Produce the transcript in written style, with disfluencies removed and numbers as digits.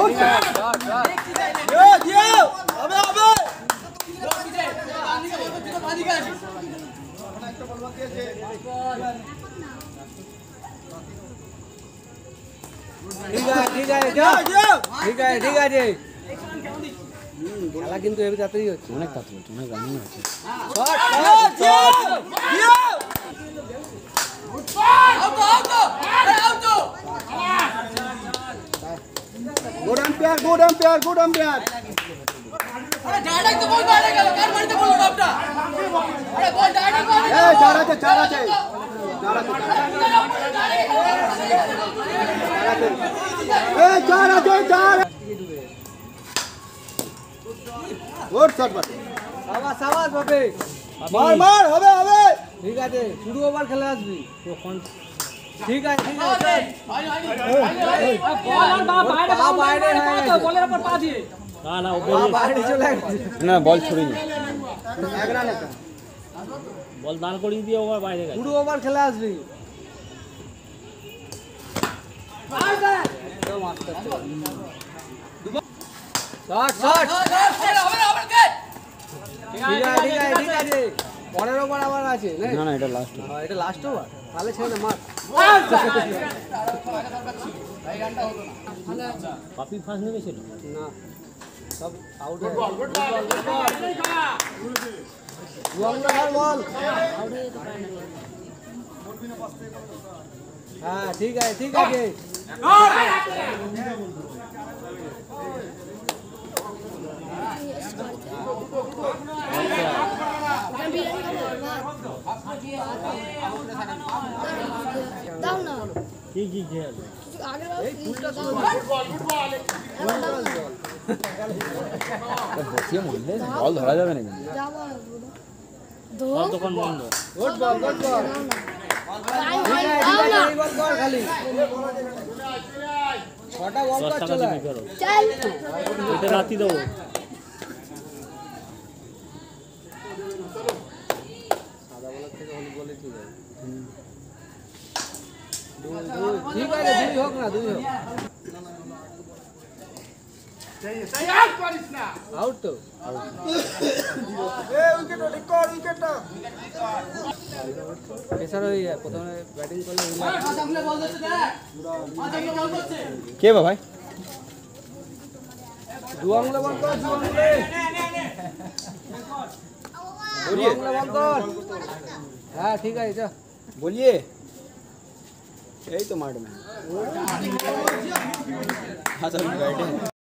ঠিক আছে খেলা কিন্তু এর তাড়াতাড়ি হচ্ছে, অনেক তাড়াতাড়ি হচ্ছে, অনেক রানিং হচ্ছে। Good umpire, good umpire, good umpire. আরে ডাইরেক্ট তো বল বাইরে গেল, কার মারিতে বল টপটা। আরে বল ডাইরেক্ট বল। এই চার আছে, চার আছে, চার আছে, এই চার আছে, চার। Good shot but. সাবাস সাবাস বাপে, মার মার, হবে হবে। ঠিক আছে শুরু ওভার খেলে আসবি তখন। ঠিক আছে ঠিক আছে, ভাই ভাই বল আর বা বাইরে বলের উপর পা দিয়ে না না বাইরে চলে গেছে, না বল ছড়িয়ে এক রান একটা বল দান করিয়ে দিয়ে ওভার বাইরে গেছে। শুরু ওভার খেলে আসবি। শট শট, হবে না হবে কে। ঠিক আছে ঠিক আছে ঠিক আছে, পরের ওভার আবার আছে না না এটা লাস্ট। এটা লাস্ট ওভার, তাহলে ছেড়ে দে মার। পাপি ফার্স্ট নেমেছিল না সব আউট বল বল। হ্যাঁ ঠিক আছে ঠিক আছে, দাও না কি কি খেল আগের এই ফুলটা বসিয়ে মরলে বল ধরা যাবে না কিন্তু। যাবো দো সব দোকান বন্ধ। গুড বল গুড বল, ভাই ঠিক ভাই আছে দাও ঠিক আছে, না এই বল কর খালি। ছটা বল 10 কর টাকা চলে দিবি ফেরো, চল এটা রাতি দেবো। সাদা বলের থেকে হলুদ বলে ঠিক আছে। ঠিক আছে দুই হোক না দুই হোক, আউট তো। এছাড়া ওই প্রথমে ব্যাটিং করলে সামনে বল দিচ্ছে দেখ। সামনে বল দিচ্ছে। কে বা ভাই? দু আঙুলে বল কর, দু আঙুলে বল কর। হ্যাঁ ঠিক আছে যা। বলিয়ে এই তো মাঠ में। हाँ सर बैठे हैं।